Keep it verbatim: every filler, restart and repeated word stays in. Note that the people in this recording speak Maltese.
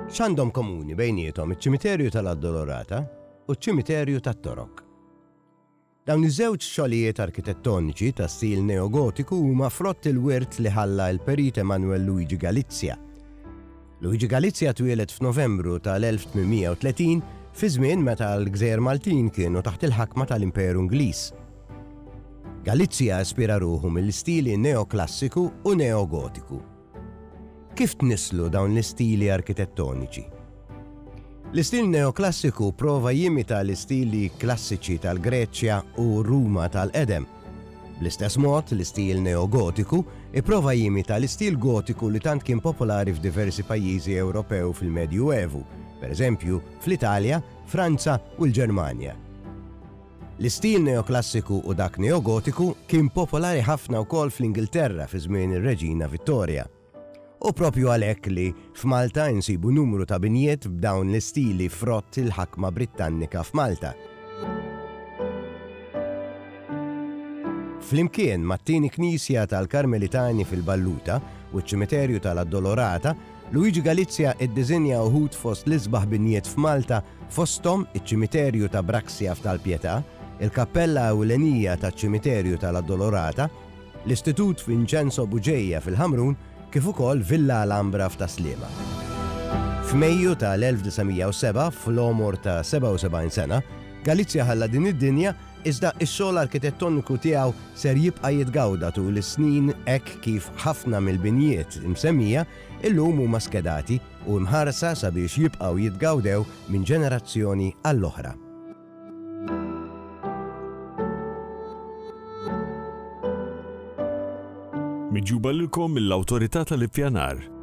X'għandhom komuni bejniethom iċ-ċimiterju tal-Addolorata u ċ-ċimiterju tat-Torok. Dawn iż-żewġ xogħlijiet arkitettoniċi ta' stil neogotiku huma frott il-wirt li ħalla l-perit Emanuel Luigi Galizia. Luigi Galizia twieled f'Novembru tal-elf tminmija u tletin fi żmien meta l-Gżejjer Maltin kienu taħt il-ħakma tal-Imperu Ingliż. Galizia ispira ruħu mill-istili neoklassiku u neogotiku. Kif tnislu dawn l-istili arkitettoniċi? L-istil neoklassiku prova jimita l-istili klassiċi tal-Greċja u Ruma tal-Edem. Bl-istess mod, l-istil neogotiku ipprova jimita l-istil gotiku li tant kien popolari f'diversi pajjiżi Ewropew fil-Medju Evu, pereżempju fl-Italja, Franza u l-Ġermanja. L-istil neoklassiku u dak neogotiku kien popolari ħafna wkoll fl-Ingilterra fi żmien ir-Reġina Vittoria. U propju għalhekk li f'Malta insibu numru ta' binjiet b'dawn l-istili frott il-ħakma Brittannika f'Malta. Flimkien mat-tieni Knisja tal-Karmelitani fil-Balluta u ċ-ċimiterju tal-Addolorata, Luigi Galizia iddiżinja uħud fost l-isbaħ binjiet f'Malta fosthom iċ-ċimiterju ta' Braxia f'Tal-Pjetà, il-Kappella Ewlenija taċ-ċimiterju tal-Addolorata, l-Istitut Vincenzo Buġejja fil-Ħamrun, kif ukoll Villa Alhambra f'Taslima. F'Mejju tal-elf tisamija u seba', fl-għomor ta' seba' u sebgħin sena, Galizia ħalla din id-dinja iżda x-xogħol arkitettoniku tiegħu ser jibqa' jitgawda tul is-snin hekk kif ħafna mill-binjiet imsemmija illum huma skedati u mħarsa sabiex jibqgħu jitgawdew minn ġenerazzjoni għall-oħra. Miġjuba lilkom mill-Awtorità tal-Ippjanar.